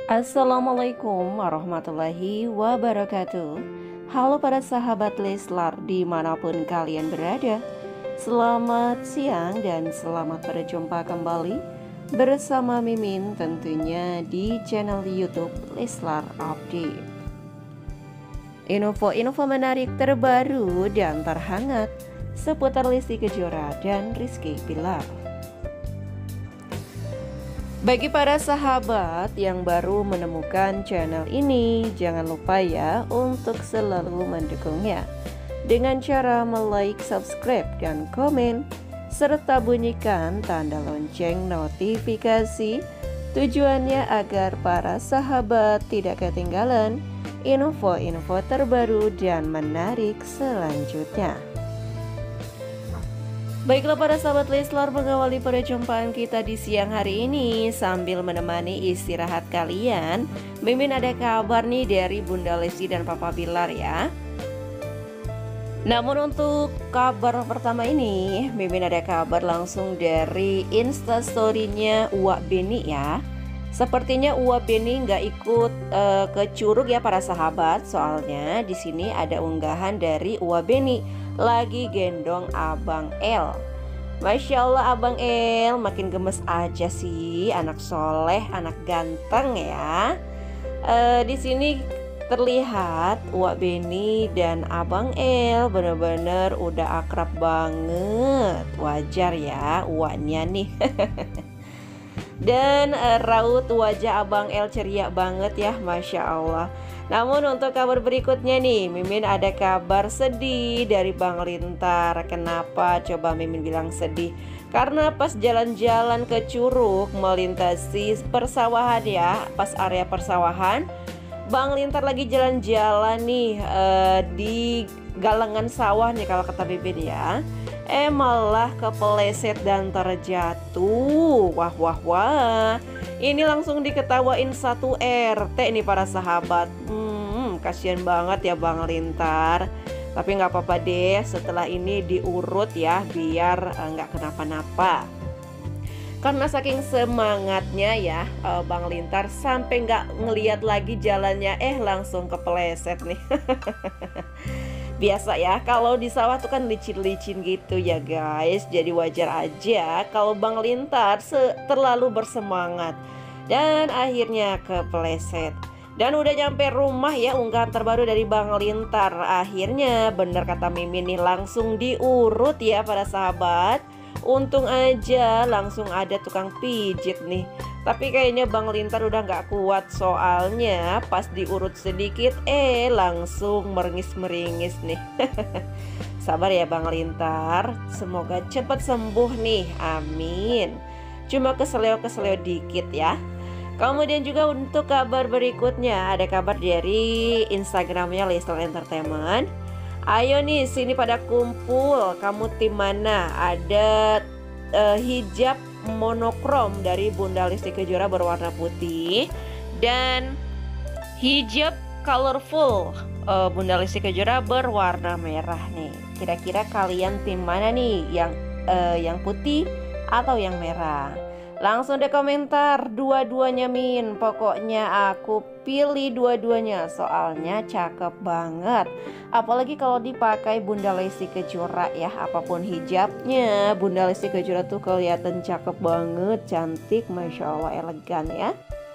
Assalamualaikum warahmatullahi wabarakatuh. Halo para sahabat Leslar dimanapun kalian berada. Selamat siang dan selamat berjumpa kembali bersama Mimin tentunya di channel YouTube Leslar Update. Info-info menarik terbaru dan terhangat seputar Lesti Kejora dan Rizky Bilar. Bagi para sahabat yang baru menemukan channel ini, jangan lupa ya untuk selalu mendukungnya dengan cara like, subscribe, dan komen, serta bunyikan tanda lonceng notifikasi. Tujuannya agar para sahabat tidak ketinggalan info-info terbaru dan menarik selanjutnya. Baiklah para sahabat Leslar, mengawali perjumpaan kita di siang hari ini sambil menemani istirahat kalian, Mimin ada kabar nih dari Bunda Lesti dan Papa Bilar ya. Namun untuk kabar pertama ini, Mimin ada kabar langsung dari Instastory-nya Uwak Beni ya. Sepertinya Uwak Beni nggak ikut ke Curug ya para sahabat, soalnya di sini ada unggahan dari Uwak Beni lagi gendong Abang El. Masya Allah, Abang El makin gemes aja sih, anak soleh, anak ganteng ya. Di sini terlihat Uwak Beni dan Abang El bener-bener udah akrab banget. Wajar ya uaknya nih. Dan raut wajah Abang El ceria banget ya, Masya Allah. Namun untuk kabar berikutnya nih, Mimin ada kabar sedih dari Bang Lintar. Kenapa coba Mimin bilang sedih? Karena pas jalan-jalan ke Curug melintasi persawahan ya, pas area persawahan, Bang Lintar lagi jalan-jalan nih di galengan sawah nih kalau kata Mimin ya. Malah kepeleset dan terjatuh. Wah wah wah. Ini langsung diketawain satu RT nih para sahabat. Kasian banget ya Bang Lintar. Tapi nggak apa-apa deh, setelah ini diurut ya biar nggak kenapa-napa. Karena saking semangatnya ya Bang Lintar sampai nggak ngeliat lagi jalannya, langsung kepeleset nih. Biasa ya, kalau di sawah tuh kan licin-licin gitu ya guys. Jadi wajar aja kalau Bang Lintar terlalu bersemangat dan akhirnya kepleset. Dan udah nyampe rumah ya, unggahan terbaru dari Bang Lintar. Akhirnya bener kata Mimin nih, langsung diurut ya para sahabat. Untung aja langsung ada tukang pijit nih. Tapi kayaknya Bang Lintar udah gak kuat, soalnya pas diurut sedikit langsung meringis-meringis nih. Sabar ya Bang Lintar, semoga cepat sembuh nih, amin. Cuma keseleo-keseleo dikit ya. Kemudian juga untuk kabar berikutnya, ada kabar dari Instagramnya Leslar Entertainment. Ayo nih sini pada kumpul, kamu tim mana? Ada hijab monokrom dari Bunda Lesti Kejora berwarna putih dan hijab colorful Bunda Lesti Kejora berwarna merah nih. Kira-kira kalian tim mana nih? Yang putih atau yang merah? Langsung deh komentar dua-duanya Min. Pokoknya aku pilih dua-duanya, soalnya cakep banget. Apalagi kalau dipakai Bunda Lesti Kejora ya, apapun hijabnya Bunda Lesti Kejora tuh kelihatan cakep banget, cantik, Masya Allah, elegan ya.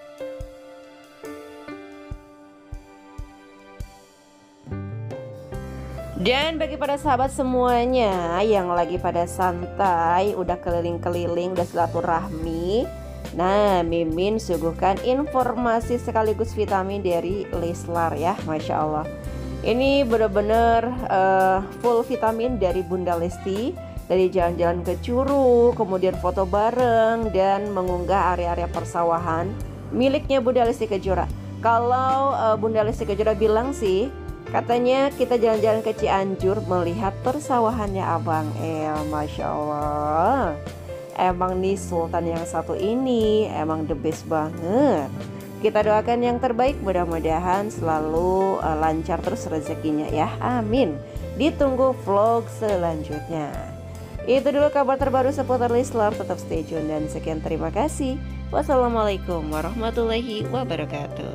Dan bagi para sahabat semuanya yang lagi pada santai, udah keliling-keliling, udah silaturahmi, nah Mimin suguhkan informasi sekaligus vitamin dari Leslar ya, Masya Allah. Ini bener-bener full vitamin dari Bunda Lesti. Dari jalan-jalan ke Curug, kemudian foto bareng, dan mengunggah area-area persawahan miliknya Bunda Lesti Kejora. Kalau Bunda Lesti Kejora bilang sih, katanya kita jalan-jalan ke Cianjur melihat persawahannya Abang El. Masya Allah, emang nih Sultan yang satu ini emang the best banget. Kita doakan yang terbaik, mudah-mudahan selalu lancar terus rezekinya ya, amin. Ditunggu vlog selanjutnya. Itu dulu kabar terbaru seputar Leslar, tetap stay tune dan sekian terima kasih. Wassalamualaikum warahmatullahi wabarakatuh.